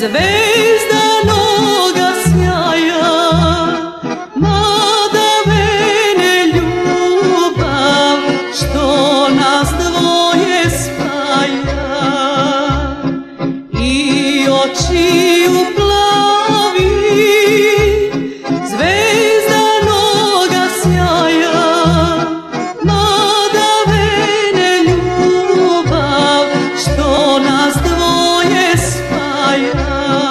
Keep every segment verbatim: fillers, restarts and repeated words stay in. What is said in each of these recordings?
zvezdanoga sjaja, mada mene ljubav što nas dvoje spaja, i očiju plavi zvezdanoga sjaja, mada mene ljubav što nas dvoje spaja.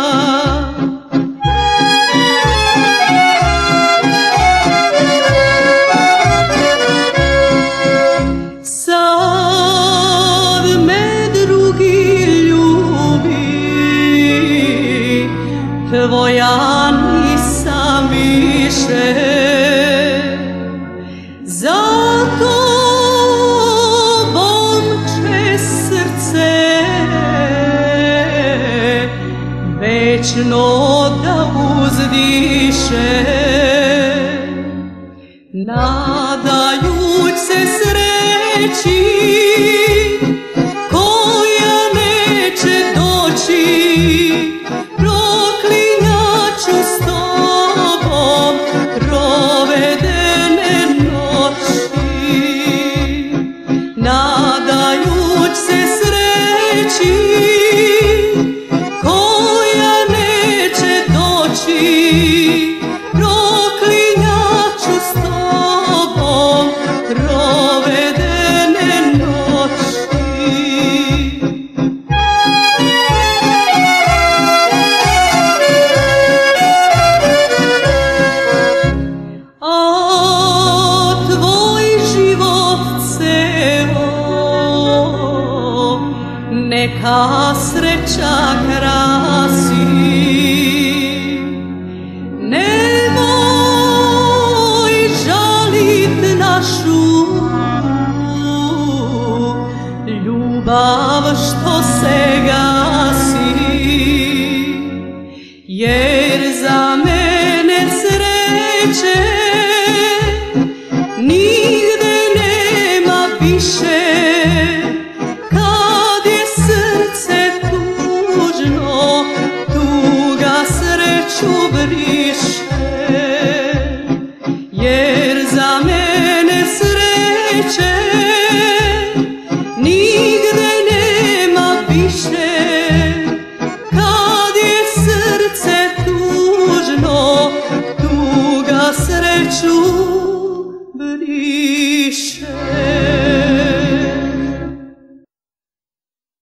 Sad me drugi ljubi, tvoja nisam više, za tobom će srce večno da uzdiše, nadajuć se sreći koja neće doći, proklinjaću s tobom provedene noći, nadajuć se sreći koja neće doći, proklinjaću s tobom provedene noći. A tvoj život ceo neka sreća krasi, nemoj žalit našu ljubav što se gasi, jer za mene sreće nigde nema više, kad je srce tužno, tuga sreću briše, jer za mene sreće nigde nema više, kad je srce tužno, tuga sreću